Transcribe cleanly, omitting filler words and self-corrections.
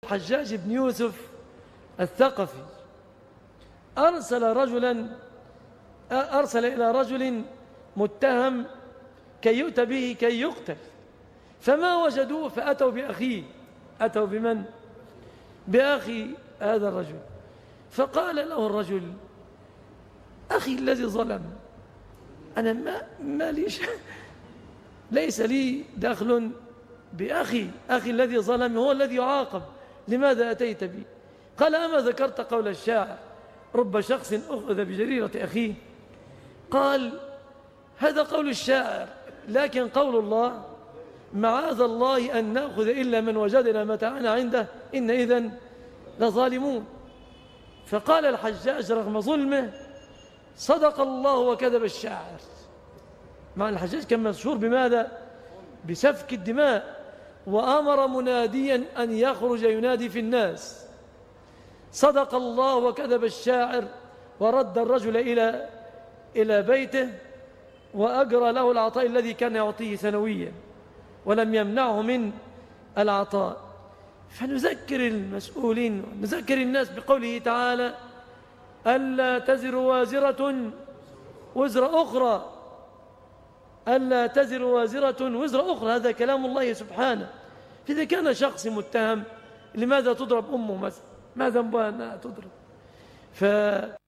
الحجاج بن يوسف الثقفي أرسل إلى رجل متهم كي يؤتى به كي يقتل، فما وجدوه فأتوا بأخيه. أتوا بمن؟ بأخي هذا الرجل. فقال له الرجل: أخي الذي ظلم، أنا ما ليش ليس لي دخل بأخي، أخي الذي ظلم هو الذي يعاقب، لماذا أتيت بي؟ قال: أما ذكرت قول الشاعر: رب شخص أخذ بجريرة أخيه؟ قال: هذا قول الشاعر، لكن قول الله: معاذ الله أن نأخذ إلا من وجدنا متاعنا عنده إن إذن لظالمون. فقال الحجاج رغم ظلمه: صدق الله وكذب الشاعر. مع الحجاج كان مشهور بماذا؟ بسفك الدماء، وأمر مناديا أن يخرج ينادي في الناس: صدق الله وكذب الشاعر. ورد الرجل إلى بيته وأجرى له العطاء الذي كان يعطيه سنويا، ولم يمنعه من العطاء. فنذكر المسؤولين، نذكر الناس بقوله تعالى: ألا تزر وازرة وزر أخرى، ألا تزر وازرة وزر أخرى. هذا كلام الله سبحانه. فإذا كان شخص متهم، لماذا تضرب أمه مثلا؟ ما ذنبها أنها تضرب؟